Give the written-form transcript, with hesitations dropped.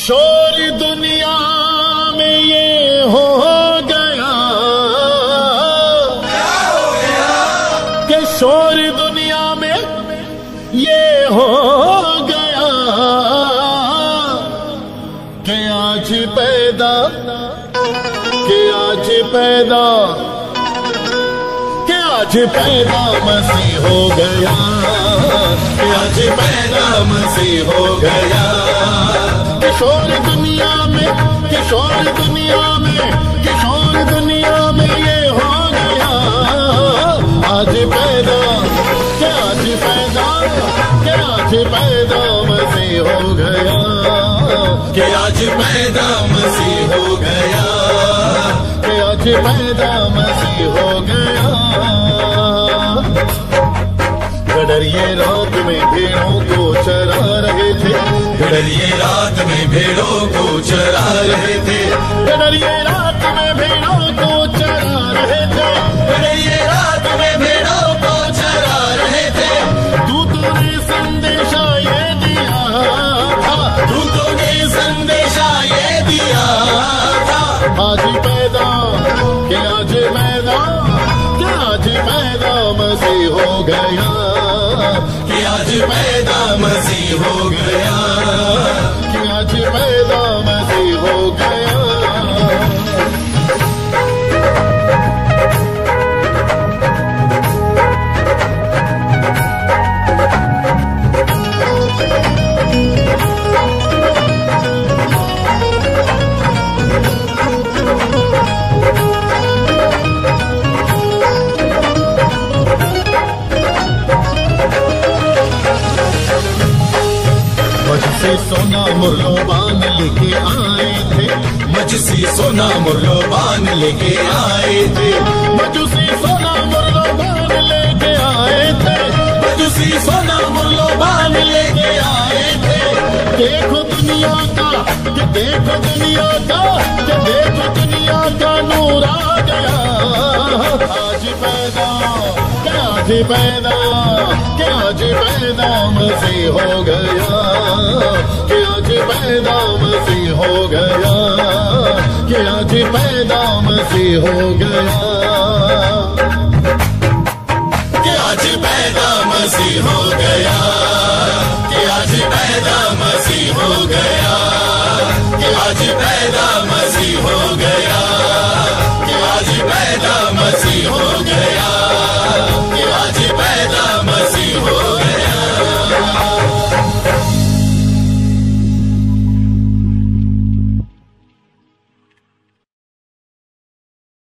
शोर दुनिया में ये हो गया, क्या हो गया? कि शोर दुनिया में ये हो गया कि आज पैदा, कि आज पैदा, कि आज पैदा मसीह हो गया, कि आज पैदा मसीह हो गया। किशोर दुनिया में, किशोर दुनिया में, किशोर दुनिया में ये हो गया आज पैदा, कि आज पैदा, कि आज पैदा मसीह हो गया, कि आज पैदा मसीह हो गया, कि आज पैदा मसीह हो गया। गडरिये रात में भेड़ों को चरा रहे थे, गडरिये रात में भेड़ों को चरा रहे थे, गडरिये रात में भेड़ों को चरा रहे थे, गडरिये रात में भेड़ों को चरा रहे थे। दूतों ने संदेशा ये दिया था, दूतों ने संदेशा ये दिया था, आज पैदा, कि आज पैदा, कि आज पैदा मसीह हो गया, कि आज पैदा मसीह हो गया, कि आज पैदा मसीह हो गया। मजसी सोना मुर्लोबान लेके आए थे, मजसी सोना मुर्लोबान लेके आए थे, मजूसी सोना मुर्लोबान लेके आए थे, मजूसी सोना मुर्लोबान लेके आए थे। देखो दुनिया का, कि देखो दुनिया का, कि देखो दुनिया का नूर आ गया आज पैदा, कि आज पैदा, कि आज पैदा मसीह हो गया, कि आज पैदा मसीह हो गया, कि आज पैदा मसीह हो गया, कि आज पैदा मसीह हो गया, कि आज पैदा मसीह हो गया, कि आज